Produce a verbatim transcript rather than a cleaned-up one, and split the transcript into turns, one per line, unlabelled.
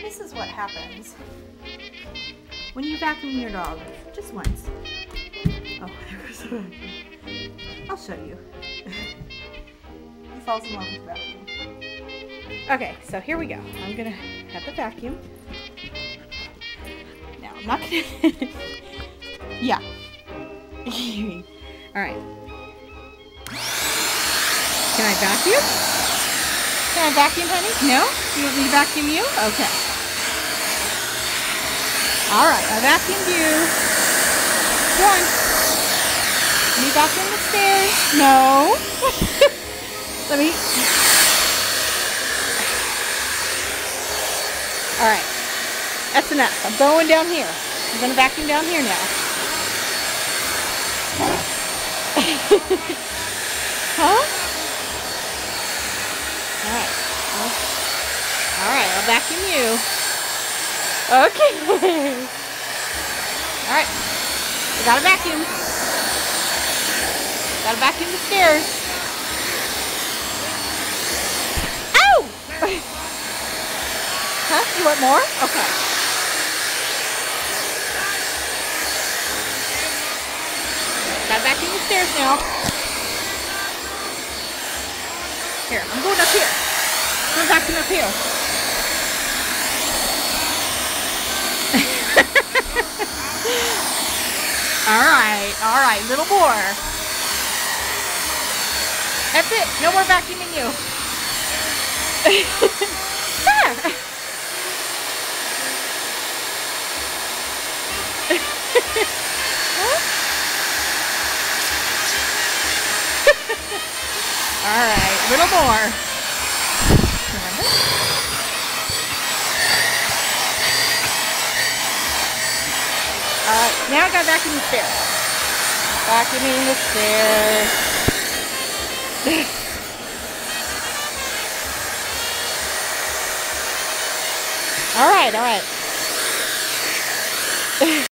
this is what happens when you vacuum your dog just once. Oh, there goes the vacuum. I'll show you. He falls in love with the vacuum. Okay, so here we go. I'm gonna have the vacuum. Now I'm not gonna. Yeah. All right. Can I vacuum? Can I vacuum, honey? No? You want me to vacuum you? Okay. All right, I vacuumed you. Go on. Can you vacuum the stairs? No. Let me. All right. That's enough. I'm going down here. I'm going to vacuum down here now. Huh? All right. Well, all right, I'll vacuum you. Okay. All right. I got a vacuum. Got to vacuum the stairs. Ow! Huh? You want more? Okay. Got to vacuum the stairs now. Here, I'm going up here. I'm going to vacuum up here. All right, all right, little more. That's it. No more vacuuming you. There. All right, a little more. Remember? All right, now I got to vacuum the stairs. Vacuuming the stairs. All right, all right.